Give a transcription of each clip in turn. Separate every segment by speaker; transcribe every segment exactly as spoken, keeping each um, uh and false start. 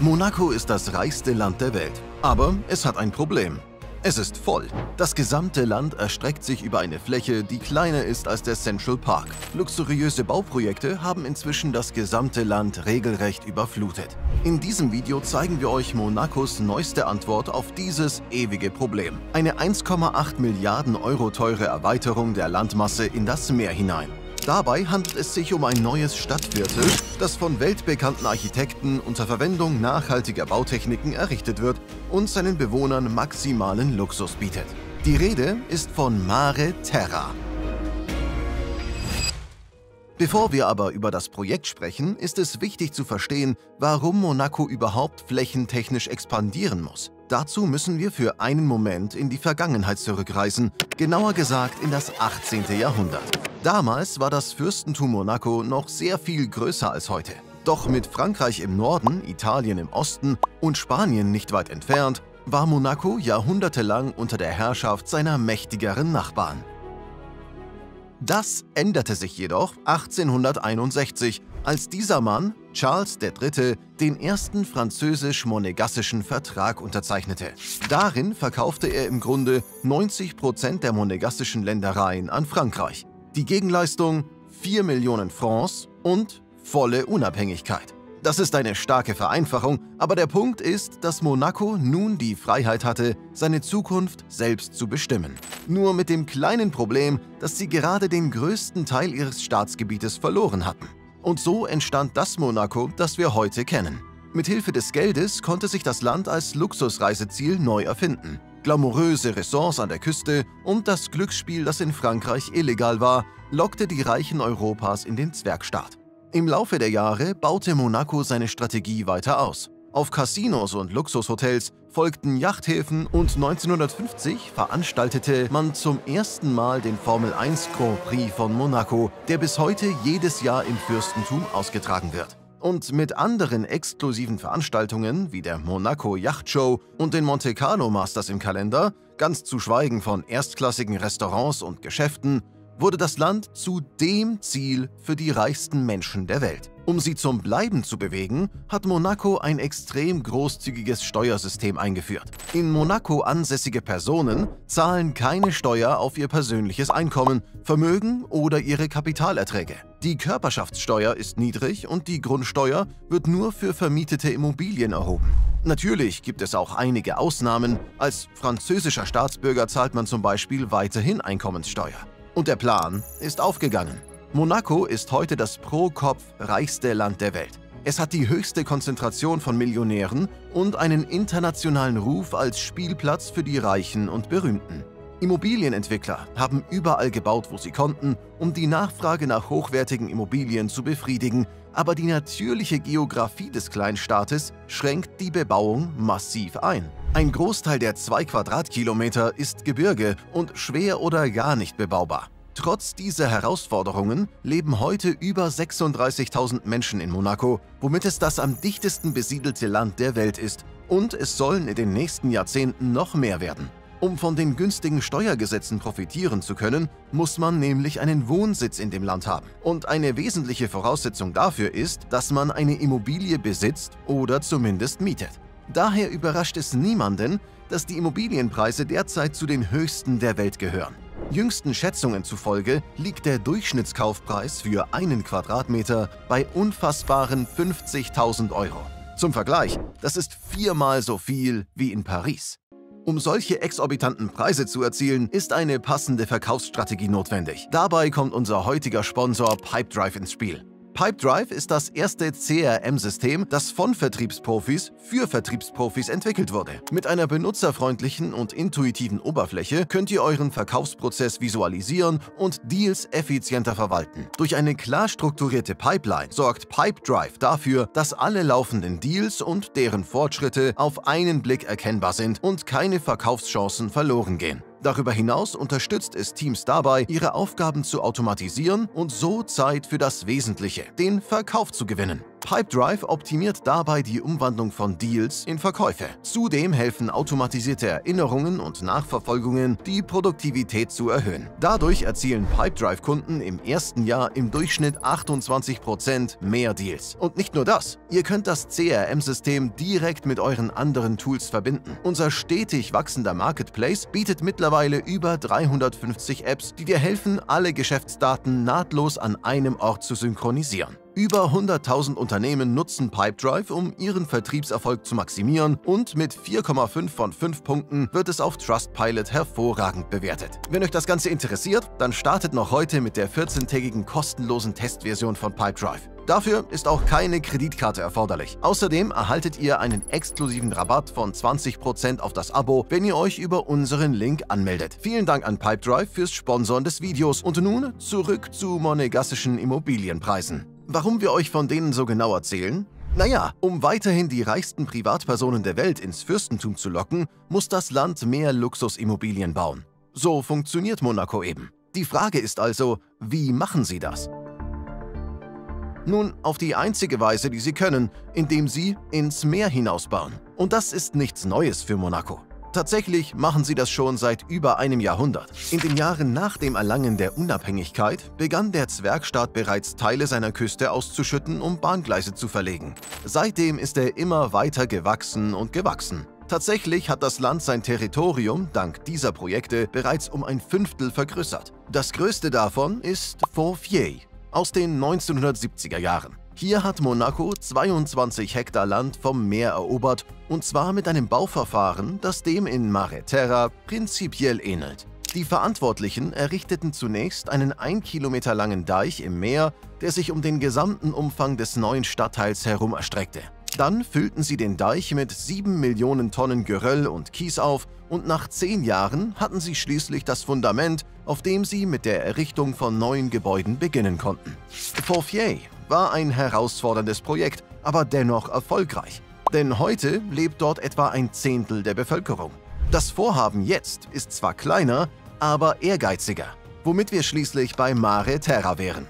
Speaker 1: Monaco ist das reichste Land der Welt, aber es hat ein Problem. Es ist voll. Das gesamte Land erstreckt sich über eine Fläche, die kleiner ist als der Central Park. Luxuriöse Bauprojekte haben inzwischen das gesamte Land regelrecht überflutet. In diesem Video zeigen wir euch Monacos neueste Antwort auf dieses ewige Problem. Eine eins Komma acht Milliarden Euro teure Erweiterung der Landmasse in das Meer hinein. Dabei handelt es sich um ein neues Stadtviertel, das von weltbekannten Architekten unter Verwendung nachhaltiger Bautechniken errichtet wird und seinen Bewohnern maximalen Luxus bietet. Die Rede ist von Mare Terra. Bevor wir aber über das Projekt sprechen, ist es wichtig zu verstehen, warum Monaco überhaupt flächentechnisch expandieren muss. Dazu müssen wir für einen Moment in die Vergangenheit zurückreisen, genauer gesagt in das achtzehnte Jahrhundert. Damals war das Fürstentum Monaco noch sehr viel größer als heute. Doch mit Frankreich im Norden, Italien im Osten und Spanien nicht weit entfernt, war Monaco jahrhundertelang unter der Herrschaft seiner mächtigeren Nachbarn. Das änderte sich jedoch achtzehnhunderteinundsechzig, als dieser Mann, Charles der Dritte, den ersten französisch-monegassischen Vertrag unterzeichnete. Darin verkaufte er im Grunde neunzig Prozent der monegassischen Ländereien an Frankreich. Die Gegenleistung vier Millionen Francs und volle Unabhängigkeit. Das ist eine starke Vereinfachung, aber der Punkt ist, dass Monaco nun die Freiheit hatte, seine Zukunft selbst zu bestimmen. Nur mit dem kleinen Problem, dass sie gerade den größten Teil ihres Staatsgebietes verloren hatten. Und so entstand das Monaco, das wir heute kennen. Mithilfe des Geldes konnte sich das Land als Luxusreiseziel neu erfinden. Glamouröse Ressorts an der Küste und das Glücksspiel, das in Frankreich illegal war, lockte die Reichen Europas in den Zwergstaat. Im Laufe der Jahre baute Monaco seine Strategie weiter aus. Auf Casinos und Luxushotels folgten Yachthäfen und neunzehnhundertfünfzig veranstaltete man zum ersten Mal den Formel eins Grand Prix von Monaco, der bis heute jedes Jahr im Fürstentum ausgetragen wird. Und mit anderen exklusiven Veranstaltungen wie der Monaco Yacht Show und den Monte Carlo Masters im Kalender, ganz zu schweigen von erstklassigen Restaurants und Geschäften, wurde das Land zu dem Ziel für die reichsten Menschen der Welt. Um sie zum Bleiben zu bewegen, hat Monaco ein extrem großzügiges Steuersystem eingeführt. In Monaco ansässige Personen zahlen keine Steuer auf ihr persönliches Einkommen, Vermögen oder ihre Kapitalerträge. Die Körperschaftssteuer ist niedrig und die Grundsteuer wird nur für vermietete Immobilien erhoben. Natürlich gibt es auch einige Ausnahmen. Als französischer Staatsbürger zahlt man zum Beispiel weiterhin Einkommenssteuer. Und der Plan ist aufgegangen. Monaco ist heute das pro Kopf reichste Land der Welt. Es hat die höchste Konzentration von Millionären und einen internationalen Ruf als Spielplatz für die Reichen und Berühmten. Immobilienentwickler haben überall gebaut, wo sie konnten, um die Nachfrage nach hochwertigen Immobilien zu befriedigen, aber die natürliche Geografie des Kleinstaates schränkt die Bebauung massiv ein. Ein Großteil der zwei Quadratkilometer ist Gebirge und schwer oder gar nicht bebaubar. Trotz dieser Herausforderungen leben heute über sechsunddreißigtausend Menschen in Monaco, womit es das am dichtesten besiedelte Land der Welt ist, und es sollen in den nächsten Jahrzehnten noch mehr werden. Um von den günstigen Steuergesetzen profitieren zu können, muss man nämlich einen Wohnsitz in dem Land haben. Und eine wesentliche Voraussetzung dafür ist, dass man eine Immobilie besitzt oder zumindest mietet. Daher überrascht es niemanden, dass die Immobilienpreise derzeit zu den höchsten der Welt gehören. Jüngsten Schätzungen zufolge liegt der Durchschnittskaufpreis für einen Quadratmeter bei unfassbaren fünfzigtausend Euro. Zum Vergleich, das ist viermal so viel wie in Paris. Um solche exorbitanten Preise zu erzielen, ist eine passende Verkaufsstrategie notwendig. Dabei kommt unser heutiger Sponsor Pipedrive ins Spiel. Pipedrive ist das erste C R M-System, das von Vertriebsprofis für Vertriebsprofis entwickelt wurde. Mit einer benutzerfreundlichen und intuitiven Oberfläche könnt ihr euren Verkaufsprozess visualisieren und Deals effizienter verwalten. Durch eine klar strukturierte Pipeline sorgt Pipedrive dafür, dass alle laufenden Deals und deren Fortschritte auf einen Blick erkennbar sind und keine Verkaufschancen verloren gehen. Darüber hinaus unterstützt es Teams dabei, ihre Aufgaben zu automatisieren und so Zeit für das Wesentliche, den Verkauf zu gewinnen. Pipedrive optimiert dabei die Umwandlung von Deals in Verkäufe. Zudem helfen automatisierte Erinnerungen und Nachverfolgungen, die Produktivität zu erhöhen. Dadurch erzielen Pipedrive-Kunden im ersten Jahr im Durchschnitt achtundzwanzig Prozent mehr Deals. Und nicht nur das, ihr könnt das C R M-System direkt mit euren anderen Tools verbinden. Unser stetig wachsender Marketplace bietet mittlerweile über dreihundertfünfzig Apps, die dir helfen, alle Geschäftsdaten nahtlos an einem Ort zu synchronisieren. Über hunderttausend Unternehmen nutzen Pipedrive, um ihren Vertriebserfolg zu maximieren, und mit vier Komma fünf von fünf Punkten wird es auf Trustpilot hervorragend bewertet. Wenn euch das Ganze interessiert, dann startet noch heute mit der vierzehntägigen kostenlosen Testversion von Pipedrive. Dafür ist auch keine Kreditkarte erforderlich. Außerdem erhaltet ihr einen exklusiven Rabatt von zwanzig Prozent auf das Abo, wenn ihr euch über unseren Link anmeldet. Vielen Dank an Pipedrive fürs Sponsoren des Videos und nun zurück zu monegassischen Immobilienpreisen. Warum wir euch von denen so genau erzählen? Naja, um weiterhin die reichsten Privatpersonen der Welt ins Fürstentum zu locken, muss das Land mehr Luxusimmobilien bauen. So funktioniert Monaco eben. Die Frage ist also, wie machen sie das? Nun, auf die einzige Weise, die sie können, indem sie ins Meer hinausbauen. Und das ist nichts Neues für Monaco. Tatsächlich machen sie das schon seit über einem Jahrhundert. In den Jahren nach dem Erlangen der Unabhängigkeit begann der Zwergstaat bereits Teile seiner Küste auszuschütten, um Bahngleise zu verlegen. Seitdem ist er immer weiter gewachsen und gewachsen. Tatsächlich hat das Land sein Territorium dank dieser Projekte bereits um ein Fünftel vergrößert. Das größte davon ist Fourvière aus den neunzehnhundertsiebziger Jahren. Hier hat Monaco zweiundzwanzig Hektar Land vom Meer erobert, und zwar mit einem Bauverfahren, das dem in Mare Terra prinzipiell ähnelt. Die Verantwortlichen errichteten zunächst einen ein Kilometer langen Deich im Meer, der sich um den gesamten Umfang des neuen Stadtteils herum erstreckte. Dann füllten sie den Deich mit sieben Millionen Tonnen Geröll und Kies auf, und nach zehn Jahren hatten sie schließlich das Fundament, auf dem sie mit der Errichtung von neuen Gebäuden beginnen konnten. Fourvière war ein herausforderndes Projekt, aber dennoch erfolgreich. Denn heute lebt dort etwa ein Zehntel der Bevölkerung. Das Vorhaben jetzt ist zwar kleiner, aber ehrgeiziger, womit wir schließlich bei Mare Terra wären.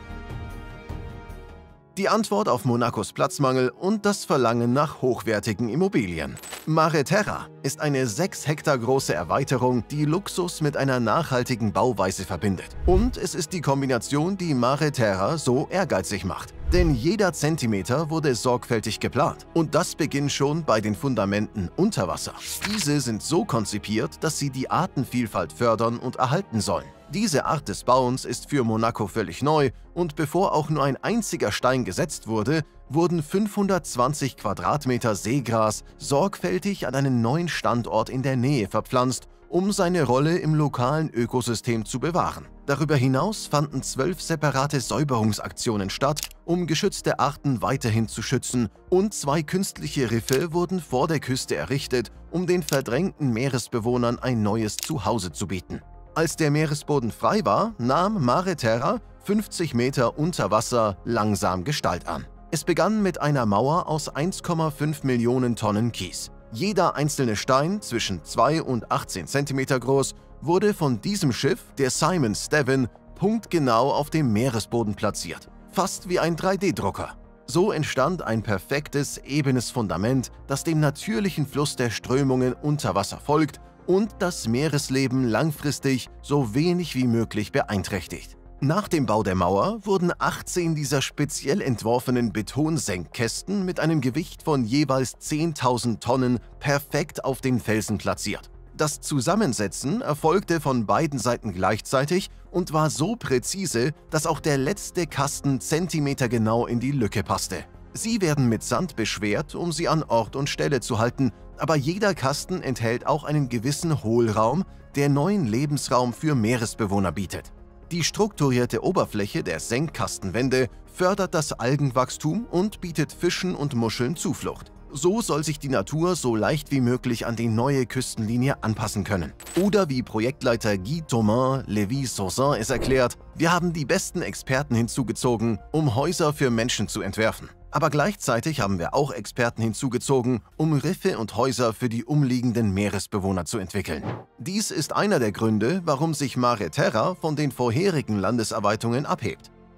Speaker 1: Die Antwort auf Monacos Platzmangel und das Verlangen nach hochwertigen Immobilien. Mare Terra ist eine sechs Hektar große Erweiterung, die Luxus mit einer nachhaltigen Bauweise verbindet. Und es ist die Kombination, die Mare Terra so ehrgeizig macht. Denn jeder Zentimeter wurde sorgfältig geplant. Und das beginnt schon bei den Fundamenten unter Wasser. Diese sind so konzipiert, dass sie die Artenvielfalt fördern und erhalten sollen. Diese Art des Bauens ist für Monaco völlig neu, und bevor auch nur ein einziger Stein gesetzt wurde, wurden fünfhundertzwanzig Quadratmeter Seegras sorgfältig an einen neuen Standort in der Nähe verpflanzt, um seine Rolle im lokalen Ökosystem zu bewahren. Darüber hinaus fanden zwölf separate Säuberungsaktionen statt, um geschützte Arten weiterhin zu schützen, und zwei künstliche Riffe wurden vor der Küste errichtet, um den verdrängten Meeresbewohnern ein neues Zuhause zu bieten. Als der Meeresboden frei war, nahm Mare Terra fünfzig Meter unter Wasser langsam Gestalt an. Es begann mit einer Mauer aus eins Komma fünf Millionen Tonnen Kies. Jeder einzelne Stein, zwischen zwei und achtzehn Zentimeter groß, wurde von diesem Schiff, der Simon Stevin, punktgenau auf dem Meeresboden platziert. Fast wie ein drei D Drucker. So entstand ein perfektes, ebenes Fundament, das dem natürlichen Fluss der Strömungen unter Wasser folgt und das Meeresleben langfristig so wenig wie möglich beeinträchtigt. Nach dem Bau der Mauer wurden achtzehn dieser speziell entworfenen Betonsenkkästen mit einem Gewicht von jeweils zehntausend Tonnen perfekt auf den Felsen platziert. Das Zusammensetzen erfolgte von beiden Seiten gleichzeitig und war so präzise, dass auch der letzte Kasten zentimetergenau in die Lücke passte. Sie werden mit Sand beschwert, um sie an Ort und Stelle zu halten, aber jeder Kasten enthält auch einen gewissen Hohlraum, der neuen Lebensraum für Meeresbewohner bietet. Die strukturierte Oberfläche der Senkkastenwände fördert das Algenwachstum und bietet Fischen und Muscheln Zuflucht. So soll sich die Natur so leicht wie möglich an die neue Küstenlinie anpassen können. Oder wie Projektleiter Guy Thomas Lévy-Sauzin es erklärt: Wir haben die besten Experten hinzugezogen, um Häuser für Menschen zu entwerfen. Aber gleichzeitig haben wir auch Experten hinzugezogen, um Riffe und Häuser für die umliegenden Meeresbewohner zu entwickeln. Dies ist einer der Gründe, warum sich Mare Terra von den vorherigen Landeserweiterungen abhebt.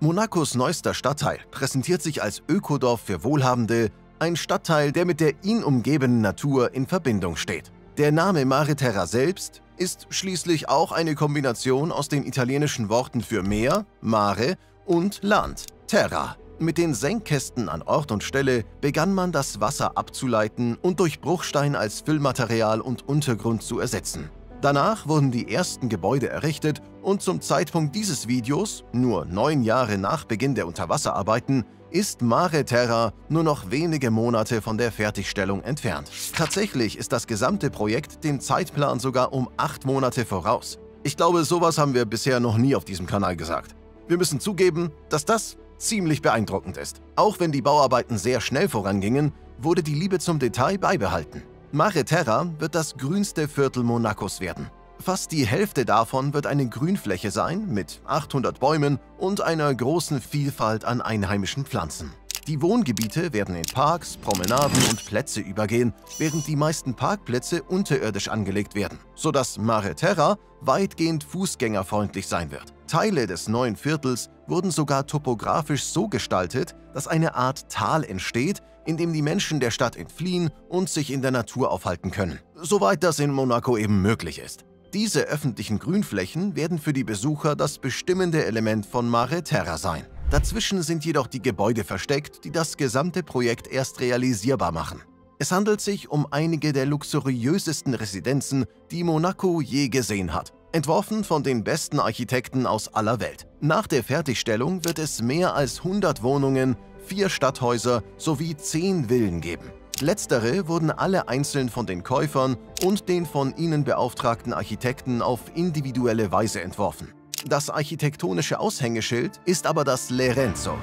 Speaker 1: Monacos neuester Stadtteil präsentiert sich als Ökodorf für Wohlhabende, ein Stadtteil, der mit der ihn umgebenden Natur in Verbindung steht. Der Name Mare Terra selbst ist schließlich auch eine Kombination aus den italienischen Worten für Meer, Mare, und Land, Terra. Mit den Senkkästen an Ort und Stelle begann man das Wasser abzuleiten und durch Bruchstein als Füllmaterial und Untergrund zu ersetzen. Danach wurden die ersten Gebäude errichtet und zum Zeitpunkt dieses Videos, nur neun Jahre nach Beginn der Unterwasserarbeiten, ist Mare Terra nur noch wenige Monate von der Fertigstellung entfernt. Tatsächlich ist das gesamte Projekt dem Zeitplan sogar um acht Monate voraus. Ich glaube, sowas haben wir bisher noch nie auf diesem Kanal gesagt. Wir müssen zugeben, dass das ziemlich beeindruckend ist. Auch wenn die Bauarbeiten sehr schnell vorangingen, wurde die Liebe zum Detail beibehalten. Mare Terra wird das grünste Viertel Monacos werden. Fast die Hälfte davon wird eine Grünfläche sein mit achthundert Bäumen und einer großen Vielfalt an einheimischen Pflanzen. Die Wohngebiete werden in Parks, Promenaden und Plätze übergehen, während die meisten Parkplätze unterirdisch angelegt werden, sodass Mare Terra weitgehend fußgängerfreundlich sein wird. Teile des neuen Viertels wurden sogar topografisch so gestaltet, dass eine Art Tal entsteht, in dem die Menschen der Stadt entfliehen und sich in der Natur aufhalten können, soweit das in Monaco eben möglich ist. Diese öffentlichen Grünflächen werden für die Besucher das bestimmende Element von Mare Terra sein. Dazwischen sind jedoch die Gebäude versteckt, die das gesamte Projekt erst realisierbar machen. Es handelt sich um einige der luxuriösesten Residenzen, die Monaco je gesehen hat, entworfen von den besten Architekten aus aller Welt. Nach der Fertigstellung wird es mehr als hundert Wohnungen, vier Stadthäuser sowie zehn Villen geben. Letztere wurden alle einzeln von den Käufern und den von ihnen beauftragten Architekten auf individuelle Weise entworfen. Das architektonische Aushängeschild ist aber das Lerenzo.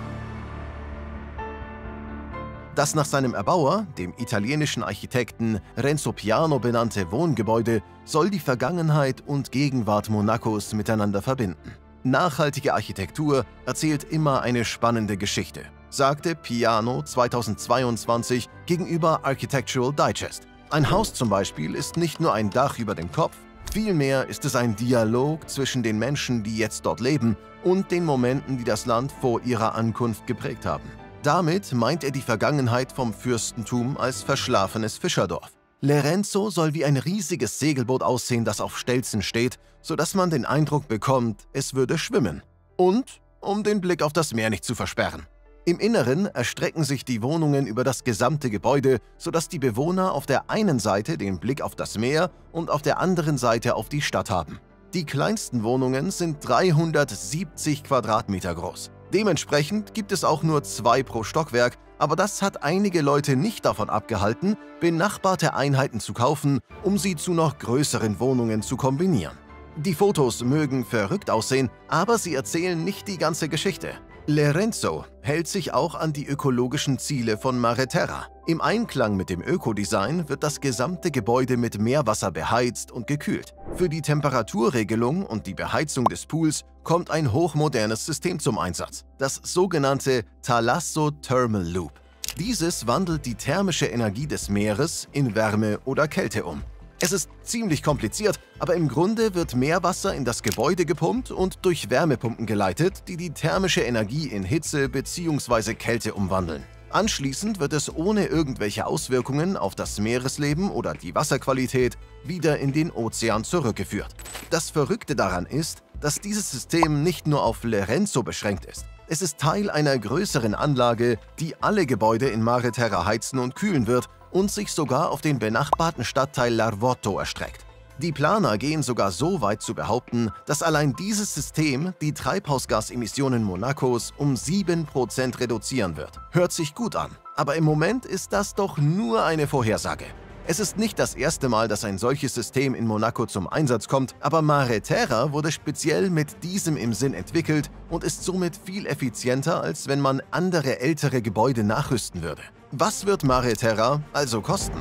Speaker 1: Das nach seinem Erbauer, dem italienischen Architekten Renzo Piano benannte Wohngebäude, soll die Vergangenheit und Gegenwart Monacos miteinander verbinden. Nachhaltige Architektur erzählt immer eine spannende Geschichte, sagte Piano zweitausendzweiundzwanzig gegenüber Architectural Digest. Ein Haus zum Beispiel ist nicht nur ein Dach über dem Kopf, vielmehr ist es ein Dialog zwischen den Menschen, die jetzt dort leben, und den Momenten, die das Land vor ihrer Ankunft geprägt haben. Damit meint er die Vergangenheit vom Fürstentum als verschlafenes Fischerdorf. Lerenzo soll wie ein riesiges Segelboot aussehen, das auf Stelzen steht, sodass man den Eindruck bekommt, es würde schwimmen. Und um den Blick auf das Meer nicht zu versperren. Im Inneren erstrecken sich die Wohnungen über das gesamte Gebäude, sodass die Bewohner auf der einen Seite den Blick auf das Meer und auf der anderen Seite auf die Stadt haben. Die kleinsten Wohnungen sind dreihundertsiebzig Quadratmeter groß. Dementsprechend gibt es auch nur zwei pro Stockwerk, aber das hat einige Leute nicht davon abgehalten, benachbarte Einheiten zu kaufen, um sie zu noch größeren Wohnungen zu kombinieren. Die Fotos mögen verrückt aussehen, aber sie erzählen nicht die ganze Geschichte. Lerenzo hält sich auch an die ökologischen Ziele von Mare Terra. Im Einklang mit dem Ökodesign wird das gesamte Gebäude mit Meerwasser beheizt und gekühlt. Für die Temperaturregelung und die Beheizung des Pools kommt ein hochmodernes System zum Einsatz, das sogenannte Thalasso Thermal Loop. Dieses wandelt die thermische Energie des Meeres in Wärme oder Kälte um. Es ist ziemlich kompliziert, aber im Grunde wird Meerwasser in das Gebäude gepumpt und durch Wärmepumpen geleitet, die die thermische Energie in Hitze bzw. Kälte umwandeln. Anschließend wird es ohne irgendwelche Auswirkungen auf das Meeresleben oder die Wasserqualität wieder in den Ozean zurückgeführt. Das Verrückte daran ist, dass dieses System nicht nur auf Lerenzo beschränkt ist. Es ist Teil einer größeren Anlage, die alle Gebäude in Mare Terra heizen und kühlen wird und sich sogar auf den benachbarten Stadtteil Larvotto erstreckt. Die Planer gehen sogar so weit zu behaupten, dass allein dieses System die Treibhausgasemissionen Monacos um sieben Prozent reduzieren wird. Hört sich gut an, aber im Moment ist das doch nur eine Vorhersage. Es ist nicht das erste Mal, dass ein solches System in Monaco zum Einsatz kommt, aber Mare Terra wurde speziell mit diesem im Sinn entwickelt und ist somit viel effizienter, als wenn man andere ältere Gebäude nachrüsten würde. Was wird Mare Terra also kosten?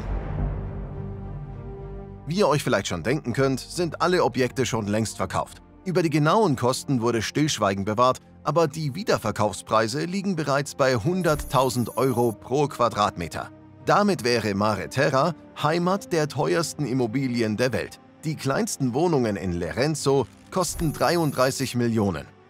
Speaker 1: Wie ihr euch vielleicht schon denken könnt, sind alle Objekte schon längst verkauft. Über die genauen Kosten wurde Stillschweigen bewahrt, aber die Wiederverkaufspreise liegen bereits bei hunderttausend Euro pro Quadratmeter. Damit wäre Mare Terra Heimat der teuersten Immobilien der Welt. Die kleinsten Wohnungen in Lerenzo kosten dreiunddreißig Millionen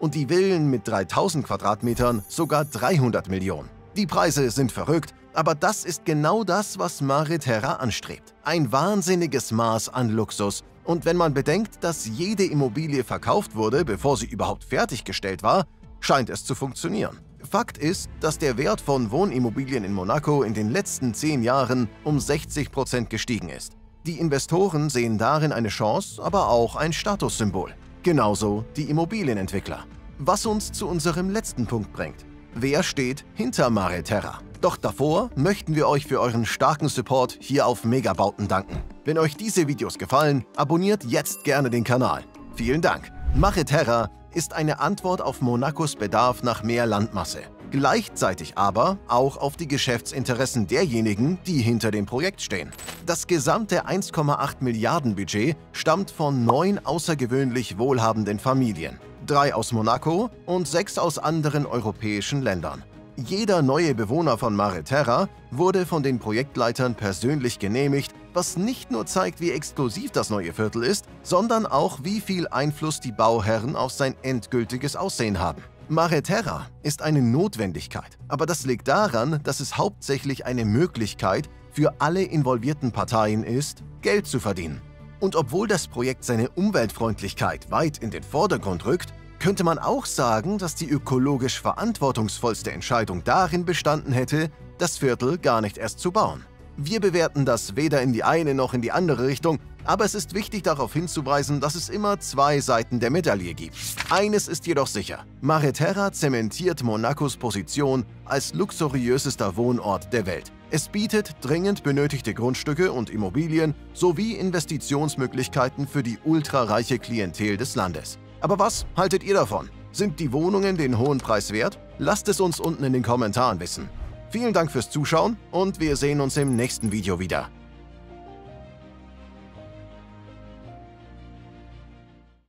Speaker 1: und die Villen mit dreitausend Quadratmetern sogar dreihundert Millionen. Die Preise sind verrückt, aber das ist genau das, was Mare Terra anstrebt. Ein wahnsinniges Maß an Luxus. Und wenn man bedenkt, dass jede Immobilie verkauft wurde, bevor sie überhaupt fertiggestellt war, scheint es zu funktionieren. Fakt ist, dass der Wert von Wohnimmobilien in Monaco in den letzten zehn Jahren um sechzig Prozent gestiegen ist. Die Investoren sehen darin eine Chance, aber auch ein Statussymbol. Genauso die Immobilienentwickler. Was uns zu unserem letzten Punkt bringt. Wer steht hinter Mare Terra? Doch davor möchten wir euch für euren starken Support hier auf Megabauten danken. Wenn euch diese Videos gefallen, abonniert jetzt gerne den Kanal. Vielen Dank! Mare Terra ist eine Antwort auf Monacos Bedarf nach mehr Landmasse. Gleichzeitig aber auch auf die Geschäftsinteressen derjenigen, die hinter dem Projekt stehen. Das gesamte eins Komma acht Milliarden Budget stammt von neun außergewöhnlich wohlhabenden Familien. Drei aus Monaco und sechs aus anderen europäischen Ländern. Jeder neue Bewohner von Mare Terra wurde von den Projektleitern persönlich genehmigt, was nicht nur zeigt, wie exklusiv das neue Viertel ist, sondern auch, wie viel Einfluss die Bauherren auf sein endgültiges Aussehen haben. Mare Terra ist eine Notwendigkeit, aber das liegt daran, dass es hauptsächlich eine Möglichkeit für alle involvierten Parteien ist, Geld zu verdienen. Und obwohl das Projekt seine Umweltfreundlichkeit weit in den Vordergrund rückt, könnte man auch sagen, dass die ökologisch verantwortungsvollste Entscheidung darin bestanden hätte, das Viertel gar nicht erst zu bauen. Wir bewerten das weder in die eine noch in die andere Richtung, aber es ist wichtig darauf hinzuweisen, dass es immer zwei Seiten der Medaille gibt. Eines ist jedoch sicher: Mare Terra zementiert Monacos Position als luxuriösester Wohnort der Welt. Es bietet dringend benötigte Grundstücke und Immobilien sowie Investitionsmöglichkeiten für die ultrareiche Klientel des Landes. Aber was haltet ihr davon? Sind die Wohnungen den hohen Preis wert? Lasst es uns unten in den Kommentaren wissen. Vielen Dank fürs Zuschauen und wir sehen uns im nächsten Video wieder.